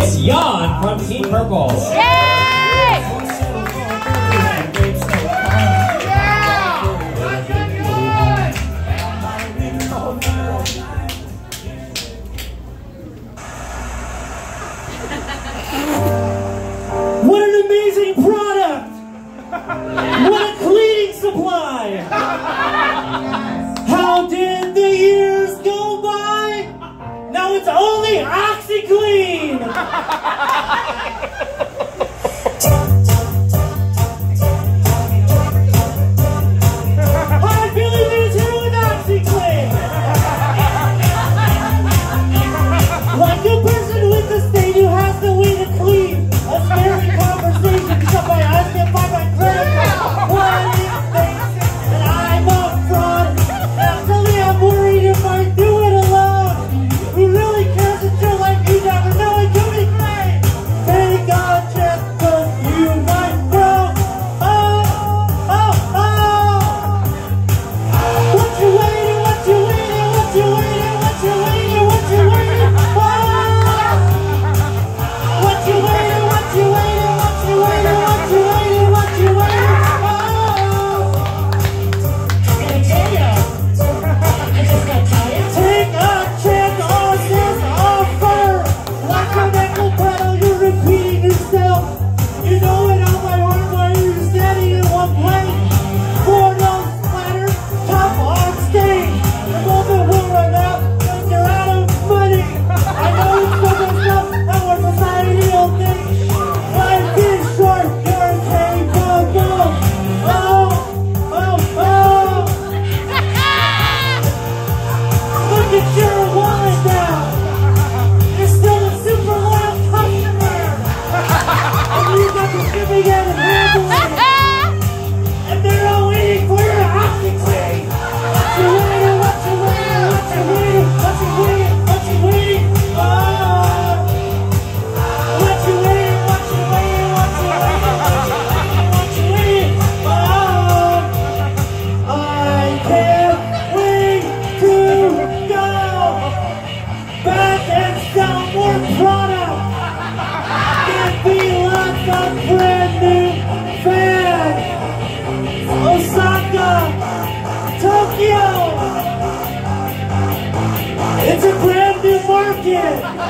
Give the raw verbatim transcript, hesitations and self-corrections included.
It's Jan from Team Purple. What an amazing product! What a cleaning supply! How did the years go by? Now it's only OxiClean! Hi, Billy News here with OxiClean! Like a person with the state who has the way to clean. A scary conversation because my eyes get by my credit card. What it thinks that I'm a fraud. Actually, I'm worried if I do it alone. Who really cares that you're like you never know it could be great. Take a chance cause you might grow. Oh, oh, oh. What you waiting, what you waiting, what you waiting, what you waiting, what you waiting for? What you waiting, what you waiting, what you waiting, what you waiting, what you waiting for? I'm gonna tell ya. I just got tired. Take a chance on this offer. Like an echo pedal, you're repeating yourself. You know it on my heart while you're standing in one place. For those splatters, top on stage. The moment will run out because you're out of money. I know it's so messed up and what society will think. Life is short, you're capable. Oh, oh, oh. Look at your wallet now. You're still a super loyal customer. And you got the shipping and handling. And they're all waiting for your OxiClean. What you waiting, what you waiting, what you waiting, what you waiting, what you waiting for? What you waiting, what you waiting, what you waiting, what you waiting, what you waiting for? I can't wait to go back and sell more product. Give me lots of brand new fans. Osaka, Tokyo. It's a brand new market.